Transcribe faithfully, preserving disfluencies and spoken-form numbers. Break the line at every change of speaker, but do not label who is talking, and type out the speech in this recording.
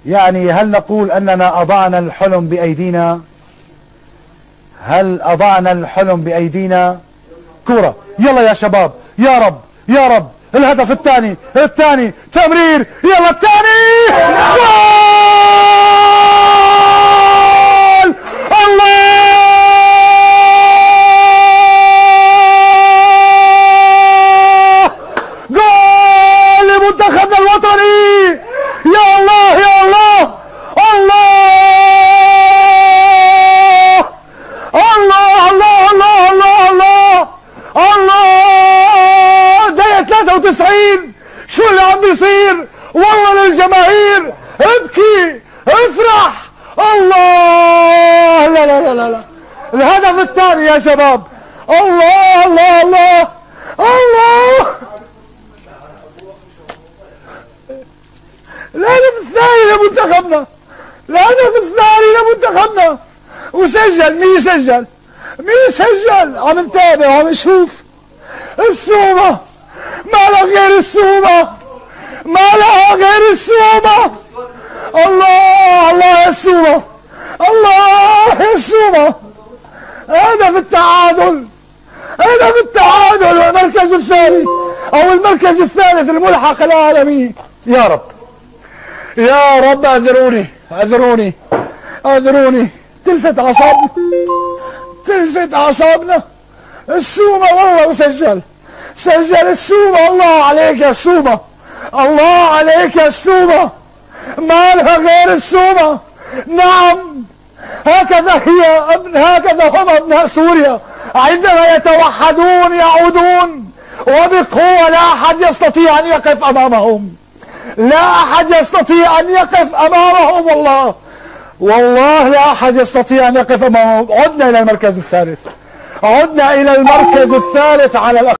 يعني هل نقول أننا أضعنا الحلم بأيدينا؟ هل أضعنا الحلم بأيدينا؟ كرة، يلا يا شباب، يا رب يا رب. الهدف الثاني الثاني تمرير، يلا الثاني جول! الله! جول لمنتخبنا الوطني! يا الله يا الله! الله! الله الله الله الله الله! الله! دقيقة ثلاثة وتسعين، شو اللي عم بيصير؟ والله للجماهير ابكي افرح. الله! لا لا لا لا، الهدف الثاني يا شباب. الله الله الله الله! الهدف الثاني لمنتخبنا، الهدف الثاني لمنتخبنا. وسجل مين سجل؟ مين سجل؟ عم نتابع وعم نشوف. السومة، ما لها غير السومة، ما لها غير السومة. الله الله يا السومة، الله يا السومة. هدف التعادل، هدف التعادل والمركز الثاني او المركز الثالث الملحق العالمي. يا رب يا رب اعذروني اعذروني اعذروني. تلفت اعصابنا، تلفت اعصابنا. السومة والله وسجل، سجل السومة. الله عليك يا السومة، الله عليك يا السومة. ما لها غير السومة. نعم، هكذا هي ابن هكذا هم ابناء سوريا عندما يتوحدون يعودون وبقوة. لا أحد يستطيع أن يقف أمامهم، لا أحد يستطيع أن يقف أمامهم. والله والله لا أحد يستطيع أن يقف أمامهم. عدنا إلى المركز الثالث، عدنا إلى المركز الثالث على الأقل.